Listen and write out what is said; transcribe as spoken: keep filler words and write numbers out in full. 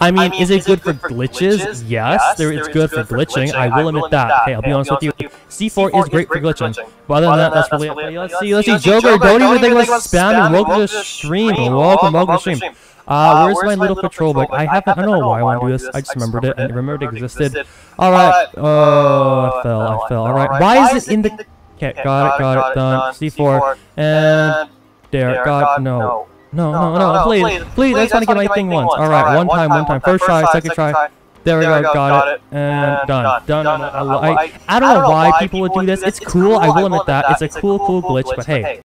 I mean, is it good for glitches? Yes, there, it's good for glitching. I will admit that. Okay, I'll be honest with you. C four is great for glitching. But other than that, that's really it. Okay, let's see, let's see. Joker, don't even think about spamming. Welcome to the stream. Welcome, welcome to the stream. Uh, where's my little patrol book? I haven't, I don't know why I want to do this. I just remembered it. I remembered it existed. Alright. Oh, I fell, I fell. Alright. Why is it in the... Okay, got it, got it, done. C four. And... There, got it. No. No, no, no, please, please, I just want to get my thing once. Alright, one time, one time. First try, second try. There we go, got it. And done. Done. I, I don't know why people would do this. It's cool, I will admit that. It's a cool, cool glitch, but hey.